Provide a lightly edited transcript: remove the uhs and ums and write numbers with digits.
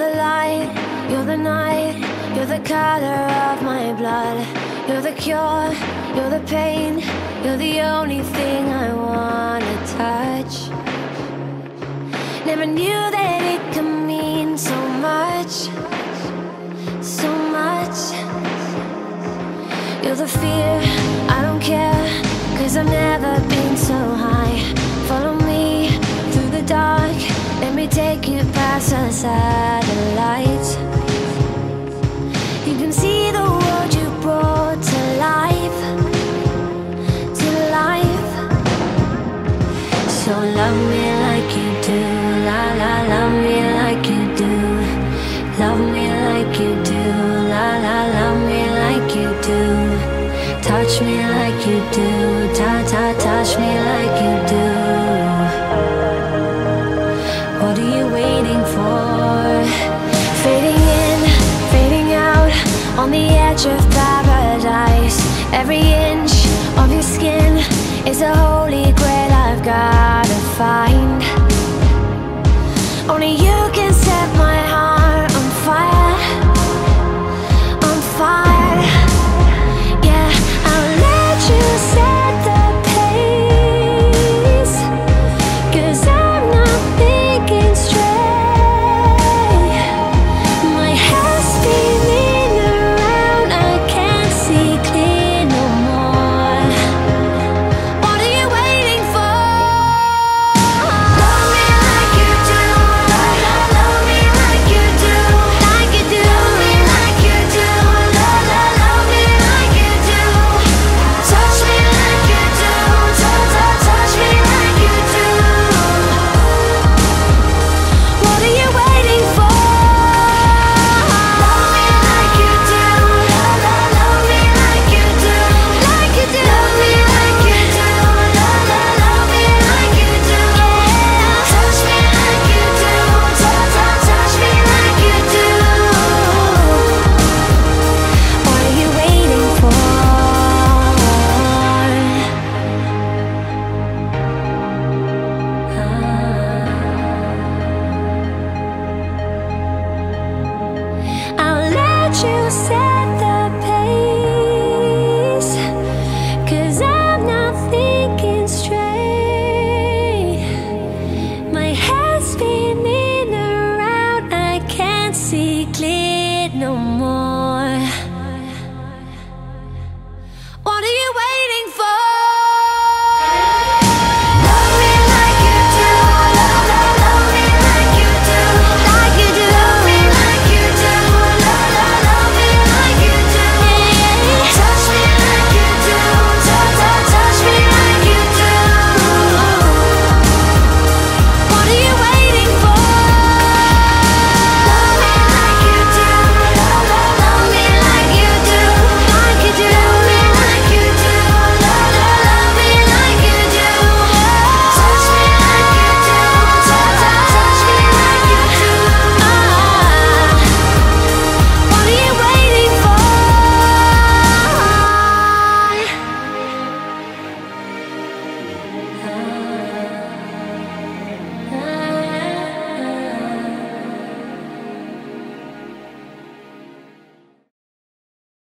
the light, you're the night, you're the color of my blood. You're the cure, you're the pain, you're the only thing I wanna touch. Never knew that it could mean so much, so much. You're the fear, I don't care, 'cause I've never been so high. Follow me through the dark, let me take you past the satellites. You can see the world you brought to life, to life. So love me like you do, la la, love me like you do. Love me like you do, la la, love me like you do. Touch me like you